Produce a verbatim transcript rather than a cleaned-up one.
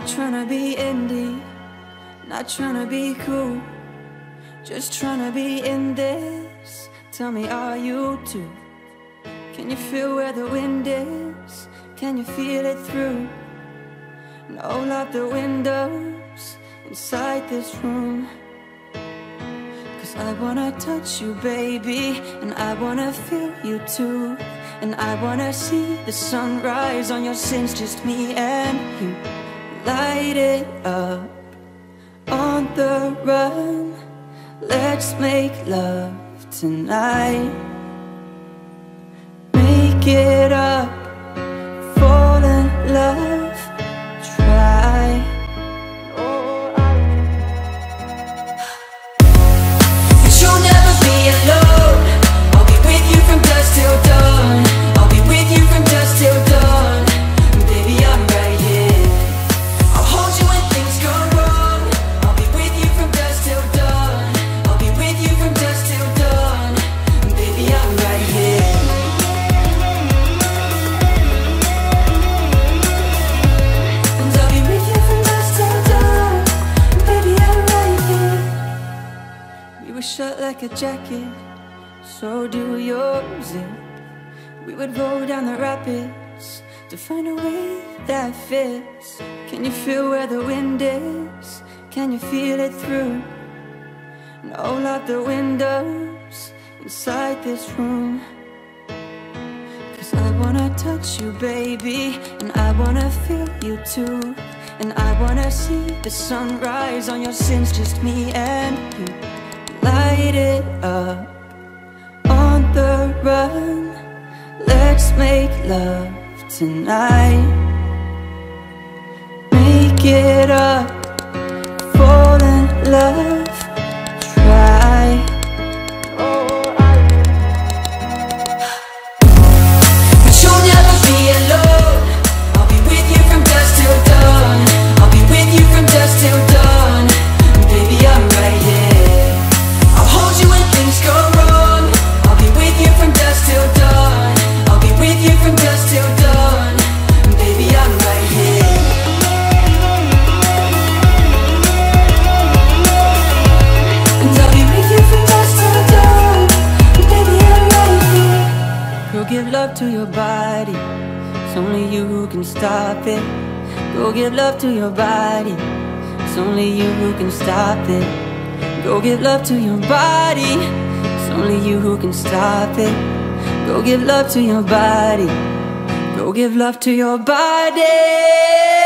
tryna be indie, not tryna be cool, just tryna be in this. Tell me, are you too? Can you feel where the wind is? Can you feel it through? And all of the windows inside this room. Cause I wanna touch you, baby, and I wanna feel you too. And I wanna see the sunrise on your sins, just me and you. Light it up on the run. Let's make love tonight. Make it up, fall in love, try. But you'll never be alone. I'll be with you from dusk till dawn. I'll be with you from dusk till dawn. Baby, I'm right here. I'll hold you when things go wrong. I'll be with you from dusk till dawn. I'll be with you from dusk till dawn. Baby, I'm right here. And I'll be with you from dusk till dawn. Baby, I'm right here. We were shut like a jacket, so do yours. Yeah. We would roll down the rapids to find a way that fits. Can you feel where the wind is? Can you feel it through? And all of the windows inside this room. Cause I wanna touch you, baby, and I wanna feel you too. And I wanna see the sunrise on your sins, just me and you. Light it up on the run. Let's make love tonight. Make it up, fall in love, try. But you'll never be alone. I'll be with you from dusk till dawn. I'll be with you from dusk till dawn. Baby, I'm right here. I'll hold you when things go wrong. I'll be with you from dusk till dawn. I'll be with you from dusk till dawn. Baby, I'm right here. And I'll be with you from dusk till dawn. Baby, I'm right here. Girl, give love to your body. It's only you who can stop it. Go give love to your body. It's only you who can stop it. Go give love to your body. It's only you who can stop it. Go give love to your body. Go give love to your body.